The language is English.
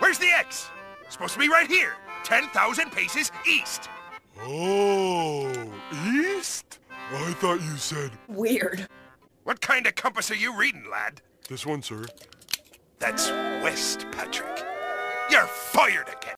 Where's the X? Supposed to be right here. 10,000 paces east. Oh, east? I thought you said... Weird. What kind of compass are you reading, lad? This one, sir. That's west, Patrick. You're fired again.